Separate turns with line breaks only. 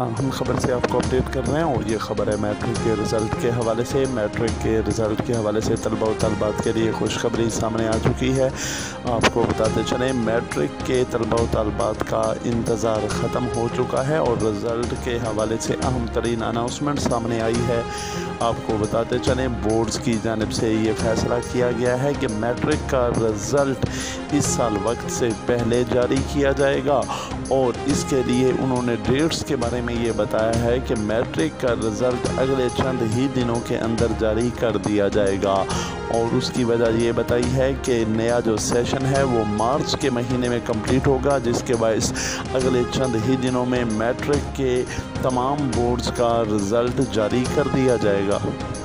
अहम खबर से आपको अपडेट कर रहे हैं और ये खबर है मैट्रिक के रिज़ल्ट के हवाले से। मैट्रिक के रिज़ल्ट के हवाले से तलबा व तलबात के लिए खुशखबरी सामने आ चुकी है। आपको बताते चलें, मैट्रिक के तलबा व तलबात का इंतज़ार ख़त्म हो चुका है और रिज़ल्ट के हवाले से अहम तरीन अनाउंसमेंट सामने आई है। आपको बताते चलें, बोर्ड्स की जानिब से ये फ़ैसला किया गया है कि मैट्रिक का रिज़ल्ट इस साल वक्त से पहले जारी किया जाएगा और इसके लिए उन्होंने डेट्स के बारे में ये बताया है कि मैट्रिक का रिज़ल्ट अगले चंद ही दिनों के अंदर जारी कर दिया जाएगा। और उसकी वजह ये बताई है कि नया जो सेशन है वो मार्च के महीने में कंप्लीट होगा, जिसके बायस अगले चंद ही दिनों में मैट्रिक के तमाम बोर्ड्स का रिज़ल्ट जारी कर दिया जाएगा।